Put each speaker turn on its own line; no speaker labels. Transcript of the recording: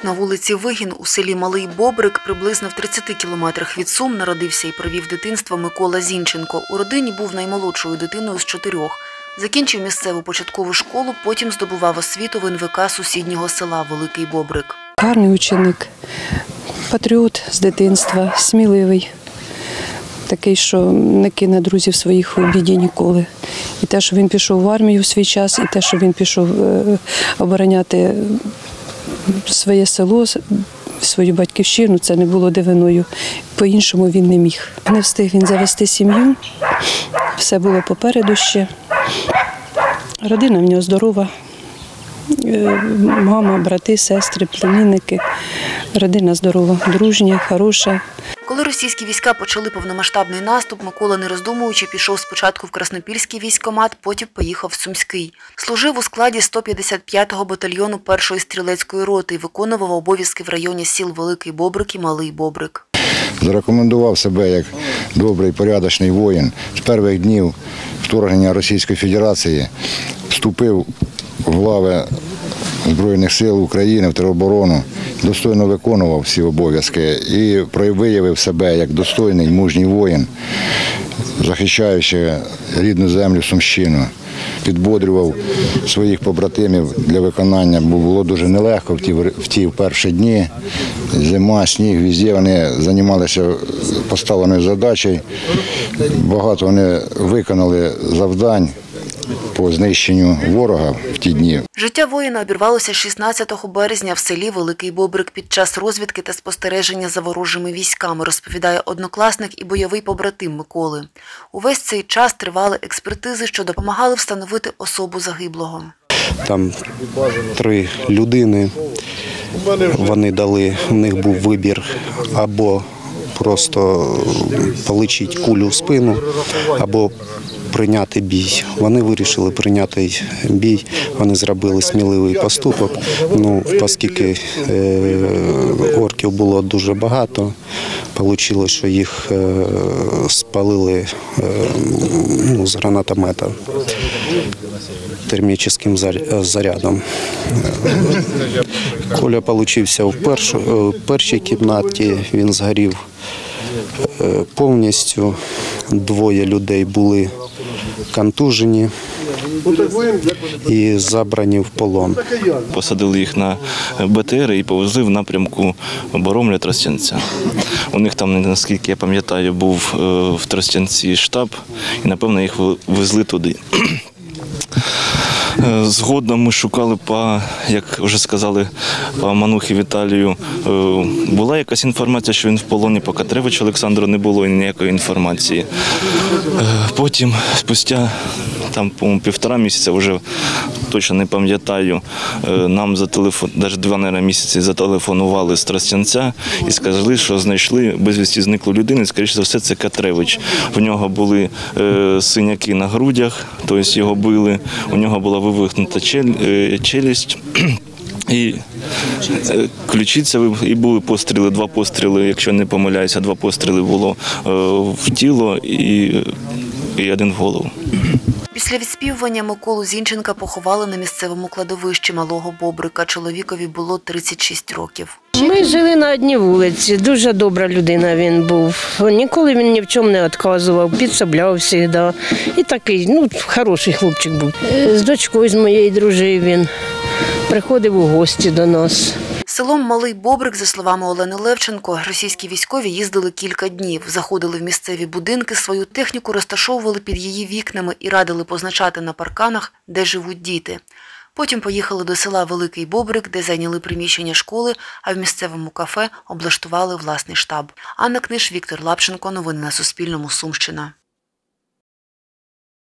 на вулиці Вигін у селі Малий Бобрик, приблизно в 30 кілометрах від Сум, народився і провів дитинство Микола Зінченко. У родині був наймолодшою дитиною з 4. Закінчив місцеву початкову школу, потім здобував освіту в НВК сусіднього села Великий Бобрик.
Гарний ученик, патріот з дитинства, сміливий. Такий, що не кине друзів своїх у біді ніколи. І те, що він пішов в армію в свій час, і те, що він пішов обороняти своє село, свою батьківщину, це не було дивиною. По-іншому він не міг. Не встиг він завести сім'ю, все було попереду ще. Родина в нього здорова. Мама, брати, сестри, племінники. Родина здорова, дружня, хороша.
Коли російські війська почали повномасштабний наступ, Микола, не роздумуючи, пішов спочатку в Краснопільський військкомат, потім поїхав в Сумський. Служив у складі 155-го батальйону 1-ї стрілецької роти і виконував обов'язки в районі сіл Великий Бобрик і Малий Бобрик.
Зарекомендував себе як добрий, порядочний воїн. З перших днів вторгнення Російської Федерації вступив в лави Збройних сил України в тероборону, достойно виконував всі обов'язки і виявив себе як достойний, мужній воїн, захищаючи рідну землю Сумщину. Підбодрював своїх побратимів для виконання, бо було дуже нелегко в ті перші дні. Зима, сніг, везде вони займалися поставленою задачею. Багато вони виконали завдань по знищенню ворога в ті дні.
Життя воїна обірвалося 16 березня в селі Великий Бобрик під час розвідки та спостереження за ворожими військами, розповідає однокласник і бойовий побратим Миколи. Увесь цей час тривали експертизи, що допомагали встановити особу загиблого.
Там 3 людини, вони дали, у них був вибір або просто поличити кулю в спину, або прийняти бій. Вони вирішили прийняти бій, вони зробили сміливий поступок. Оскільки орків було дуже багато, вийшло, що їх спалили з гранатомета термічним зарядом. Коля получився в першій кімнаті, він згорів повністю. 2 людей були контужені і забрані в полон.
Посадили їх на БТР і повезли в напрямку Боромля-Тростянця. У них там, наскільки я пам'ятаю, був в Тростянці штаб і, напевно, їх везли туди. Згодом ми шукали, як вже сказали, по Манухі Віталію. Була якась інформація, що він в полоні, по Катревичу Олександру не було ніякої інформації. Потім, спустя по-моєму, 1,5 місяця, вже точно не пам'ятаю, нам навіть 2 місяці зателефонували з Тростянця і сказали, що знайшли безвісті зниклу людину, скоріше за все, це Катревич. В нього були синяки на грудях, тобто його били, у нього була вивихнута челюсть. І ключиця, і були постріли, 2 постріли, якщо не помиляюся, 2 постріли було в тіло і 1 в голову.
Після відспівування Миколу Зінченка поховали на місцевому кладовищі Малого Бобрика. Чоловікові було 36 років.
Ми жили на одній вулиці. Дуже добра людина він був. Ніколи він ні в чому не відказував, підсобляв завжди. І такий, хороший хлопчик був. З дочкою з моєю дружив він. Приходив у гості до нас.
Селом Малий Бобрик, за словами Олени Левченко, російські військові їздили кілька днів, заходили в місцеві будинки, свою техніку розташовували під її вікнами і радили позначати на парканах, де живуть діти. Потім поїхали до села Великий Бобрик, де зайняли приміщення школи, а в місцевому кафе облаштували власний штаб. Анна Книж, Віктор Лапченко. Новини на Суспільному. Сумщина.